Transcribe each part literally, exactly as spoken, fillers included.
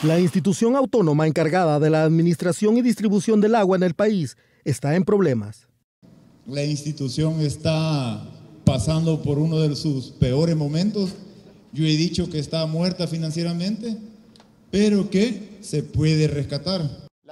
La institución autónoma encargada de la administración y distribución del agua en el país está en problemas. La institución está pasando por uno de sus peores momentos. Yo he dicho que está muerta financieramente, pero que se puede rescatar.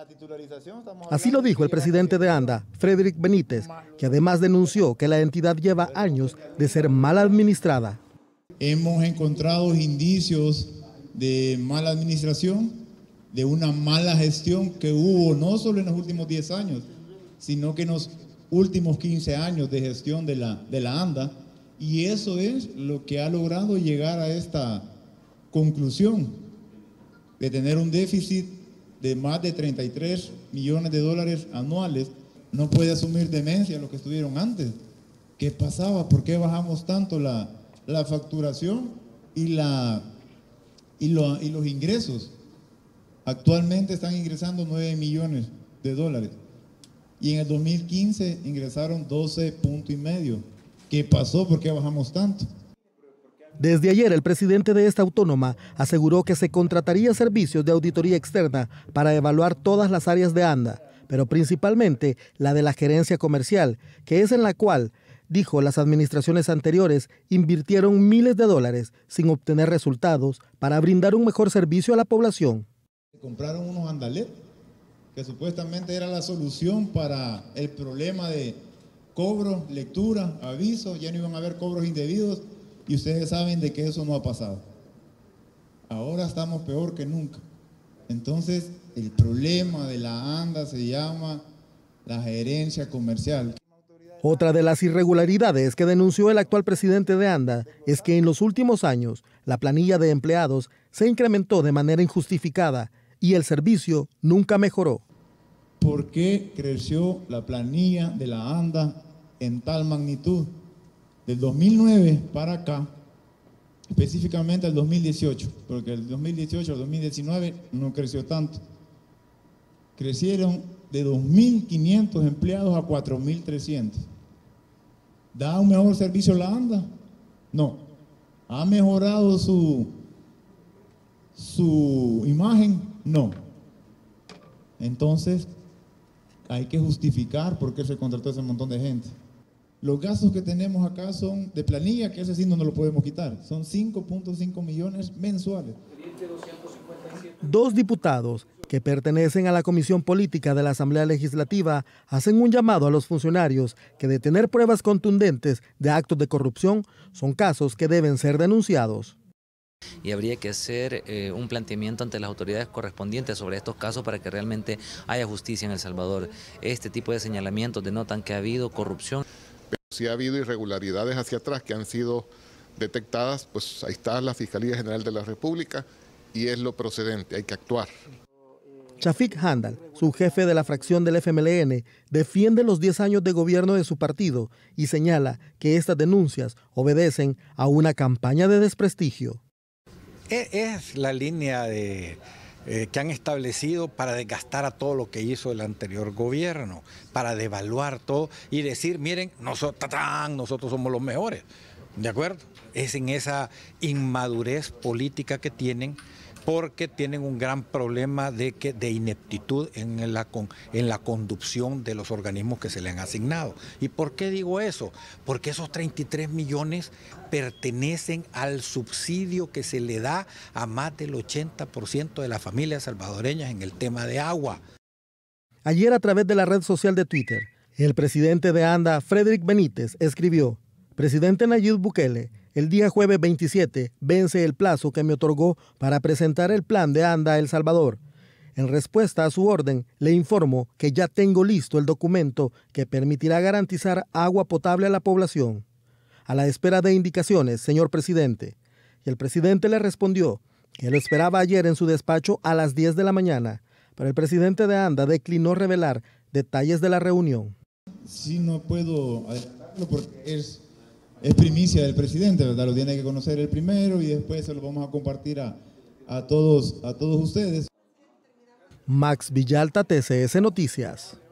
Así lo dijo el presidente de ANDA, Frederick Benítez, que además denunció que la entidad lleva años de ser mal administrada. Hemos encontrado indicios de mala administración, de una mala gestión que hubo no solo en los últimos diez años, sino que en los últimos quince años de gestión de la, de la ANDA, y eso es lo que ha logrado llegar a esta conclusión de tener un déficit de más de treinta y tres millones de dólares anuales. No puede asumir demencia lo que estuvieron antes. ¿Qué pasaba? ¿Por qué bajamos tanto la, la facturación y, la, y, lo, y los ingresos? Actualmente están ingresando nueve millones de dólares y en el dos mil quince ingresaron doce punto y medio. ¿Qué pasó? ¿Por qué bajamos tanto? Desde ayer, el presidente de esta autónoma aseguró que se contrataría servicios de auditoría externa para evaluar todas las áreas de ANDA, pero principalmente la de la gerencia comercial, que es en la cual, dijo, las administraciones anteriores invirtieron miles de dólares sin obtener resultados para brindar un mejor servicio a la población. Compraron unos Andalet, que supuestamente era la solución para el problema de cobro, lectura, aviso, ya no iban a haber cobros indebidos. Y ustedes saben de que eso no ha pasado. Ahora estamos peor que nunca. Entonces, el problema de la ANDA se llama la gerencia comercial. Otra de las irregularidades que denunció el actual presidente de ANDA es que en los últimos años la planilla de empleados se incrementó de manera injustificada y el servicio nunca mejoró. ¿Por qué creció la planilla de la ANDA en tal magnitud? Del dos mil nueve para acá, específicamente el dos mil dieciocho, porque el dos mil dieciocho al dos mil diecinueve no creció tanto. Crecieron de dos mil quinientos empleados a cuatro mil trescientos. ¿Da un mejor servicio la ANDA? No. ¿Ha mejorado su, su imagen? No. Entonces, hay que justificar por qué se contrató ese montón de gente. Los gastos que tenemos acá son de planilla, que ese sí no nos lo podemos quitar. Son cinco punto cinco millones mensuales. Dos diputados que pertenecen a la Comisión Política de la Asamblea Legislativa hacen un llamado a los funcionarios que de tener pruebas contundentes de actos de corrupción son casos que deben ser denunciados. Y habría que hacer eh, un planteamiento ante las autoridades correspondientes sobre estos casos para que realmente haya justicia en El Salvador. Este tipo de señalamientos denotan que ha habido corrupción. Pero si ha habido irregularidades hacia atrás que han sido detectadas, pues ahí está la Fiscalía General de la República y es lo procedente, hay que actuar. Shafik Handal, su jefe de la fracción del F M L N, defiende los diez años de gobierno de su partido y señala que estas denuncias obedecen a una campaña de desprestigio. Es la línea de... Eh, que han establecido para desgastar a todo lo que hizo el anterior gobierno, para devaluar todo y decir, miren, nosotros, nosotros somos los mejores, ¿de acuerdo? Es en esa inmadurez política que tienen, porque tienen un gran problema de, que, de ineptitud en la, en la conducción de los organismos que se le han asignado. ¿Y por qué digo eso? Porque esos treinta y tres millones pertenecen al subsidio que se le da a más del ochenta por ciento de las familias salvadoreñas en el tema de agua. Ayer, a través de la red social de Twitter, el presidente de ANDA, Frederick Benítez, escribió: presidente Nayib Bukele, el día jueves veintisiete vence el plazo que me otorgó para presentar el plan de ANDA El Salvador. En respuesta a su orden, le informo que ya tengo listo el documento que permitirá garantizar agua potable a la población. A la espera de indicaciones, señor presidente. Y el presidente le respondió que lo esperaba ayer en su despacho a las diez de la mañana, pero el presidente de ANDA declinó revelar detalles de la reunión. Sí, no puedo adelantarlo porque es... Es primicia del presidente, ¿verdad? Lo tiene que conocer el primero y después se lo vamos a compartir a, a, todos, a todos ustedes. Max Villalta, T C S Noticias.